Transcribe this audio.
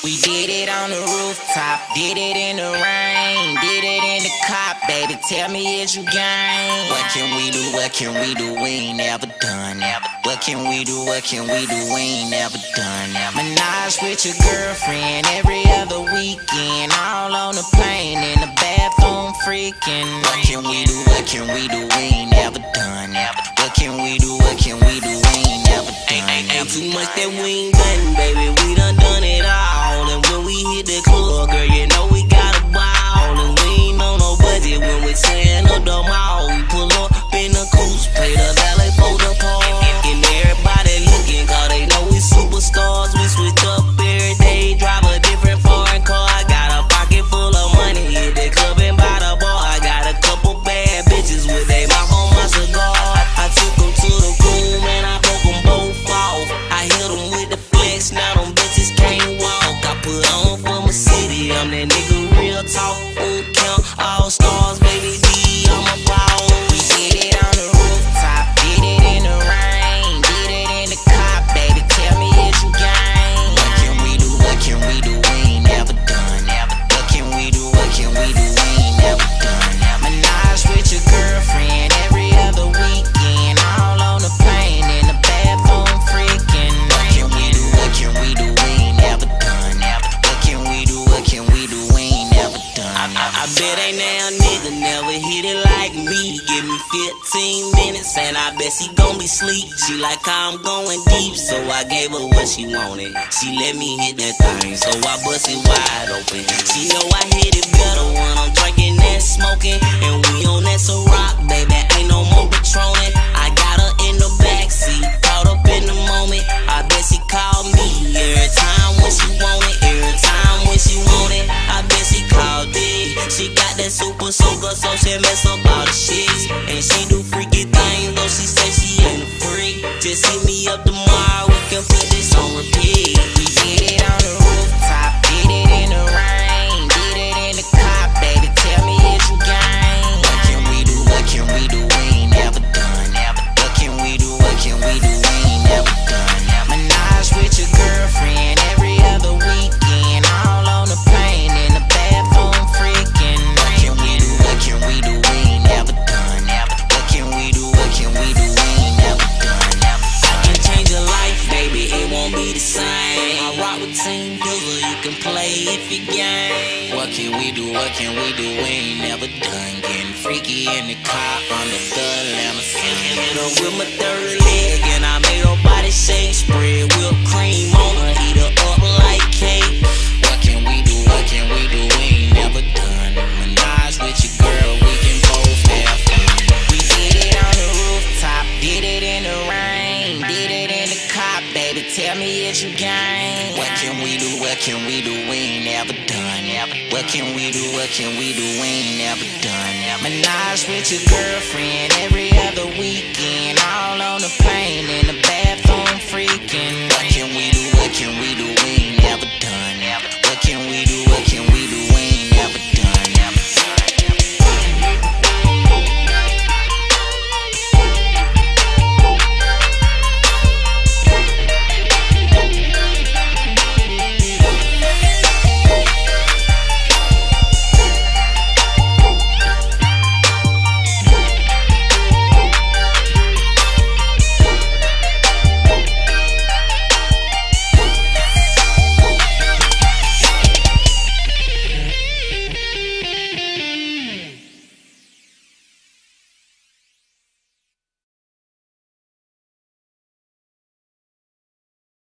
We did it on the rooftop, did it in the rain, did it in the cop, baby, tell me is you game? What can we do, what can we do, we ain't never done. What can we do, what can we do, we ain't never done. Menage with your girlfriend every other weekend, all on the plane, in the bathroom freaking. What can we do, what can we do, we ain't never done. What can we do, what can we do, we ain't never done. Ain't too much that we ain't done, baby, we done it all. And when we hit the club, girl, you know we got a ball. And we ain't on no budget when we tearing up the mall. We pull up in the coupe, pay the valet for the car. And everybody looking, cause they know we superstars. We switch up every day, drive a different foreign car. I got a pocket full of money, hit the club and buy the bar. I got a couple bad bitches with they mouth on my cigar. I took them to the room and I broke them both off. I hit them with the flex, now them bitches can't walk. I put on for my city, I'm that nigga real talk. Full count, all stars, baby D, I'm a ball. We did it on the rooftop, did it in the rain, did it in the cop, baby, tell me is you game? What can we do, what can we do, we ain't never done. What can we do, what can we do, we ain't never done. Menage with your girlfriend every other weekend, all on the plane, in the bathroom freaking. What can we do, what can we do, we ain't never done. What can we do, what can we do, we ain't never done. I bet ain't now nigga never hit it like me. Give me 15 minutes and I bet she gon' be sleep. She like how I'm going deep, so I gave her what she wanted. She let me hit that thing, so I bust it wide open. She know I hit it better when I'm drinking and smoking. And we on that Ciroc, baby, ain't no more Patronin. I got her in the backseat, caught up in the moment. I bet she called me every time when she want it. Every time when she want it, I bet she called it. She got that super soaker, so she mess up all the shits. And she do freaky things, though she say she ain't a freak. Just hit me up tomorrow, we can put this on repeat. We did it on the rooftop, did it in the rain, did it in the cop, baby, tell me is you game? What can we do, what can we do, we ain't never done. What can we do, what can we do, we ain't never done. Menage with your girlfriend every other weekend, all on the plane, in the bathroom freaking. What can we do, what can we do, we ain't never done. What can we do, what can we do, we ain't never done. I can change your life, baby, it won't be the same. I rock with Team Dizzle, you can play if you game. What can we do, what can we do, we ain't never done. Getting freaky in the car under the Atlanta sun. Hit her with my third leg and I made her body shake. Spread whipped cream on her, eat her up like cake. What can we do, what can we do, we ain't never done. Menage with your girl, we can both have fun. We did it on the rooftop, did it in the rain, did it in the cop, baby, tell me is you game? What can we do, what can we do, we ain't never done. What can we do, what can we do, we ain't never done. Menage with your girlfriend every other week.